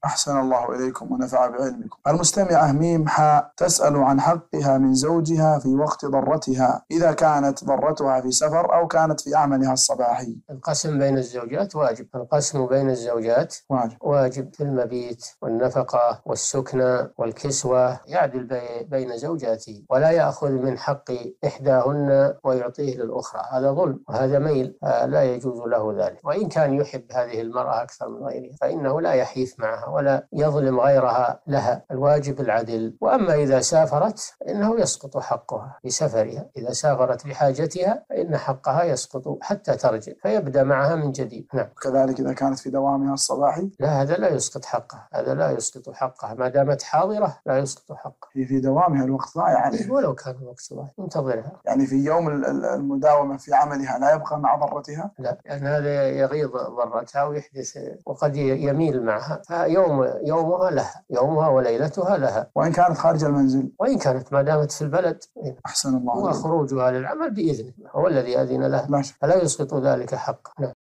أحسن الله إليكم ونفع بعلمكم. المستمعة ميم حاء تسأل عن حقها من زوجها في وقت ضرتها إذا كانت ضرتها في سفر أو كانت في عملها الصباحي. القسم بين الزوجات واجب، القسم بين الزوجات واجب في المبيت والنفقة والسكنى والكسوة، يعدل بين زوجاته ولا يأخذ من حق إحداهن ويعطيه للأخرى، هذا ظلم وهذا ميل، لا يجوز له ذلك. وإن كان يحب هذه المرأة أكثر من غيرها فإنه لا يحيف معها ولا يظلم غيرها لها، الواجب العدل. وأما إذا سافرت فإنه يسقط حقها في سفرها، إذا سافرت لحاجتها فإن حقها يسقط حتى ترجع فيبدأ معها من جديد. نعم. كذلك إذا كانت في دوامها الصباحي؟ لا، هذا لا يسقط حقها، هذا لا يسقط حقها ما دامت حاضرة، لا يسقط حقها. هي في دوامها الوقت ضايع عليه ولو كان الوقت ضايع انتظرها. يعني في يوم المداومة في عملها لا يبقى مع ضرتها؟ لا، لأن هذا يغيظ ضرتها ويحدث وقد يميل معها، فيومها لها، يومها وليلتها لها. وإن كانت خارج المنزل؟ وإن كانت ما دامت في البلد. أحسن الله. وخروجها للعمل بإذنه، هو الذي أذن له، فلا يسقط ذلك حقه.